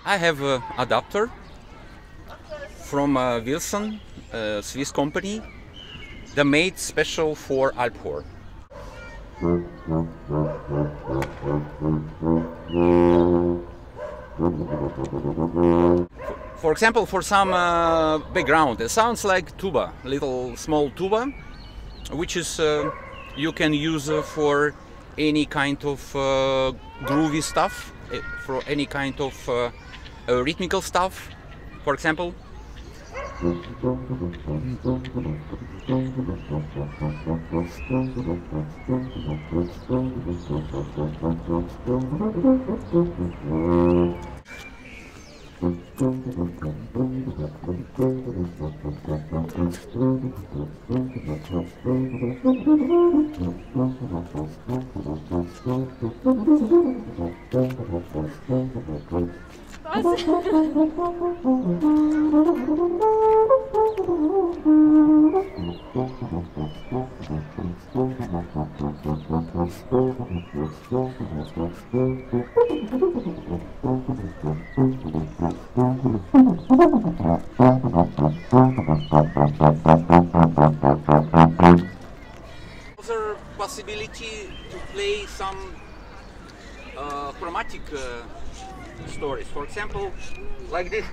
I have an adapter from Willson, a Swiss company, that made special for Alphorn. For example, for some background, it sounds like tuba, little small tuba, which is you can use for any kind of groovy stuff, for any kind of rhythmical stuff, for example. Other possibility to play some chromatic stories, for example, like this.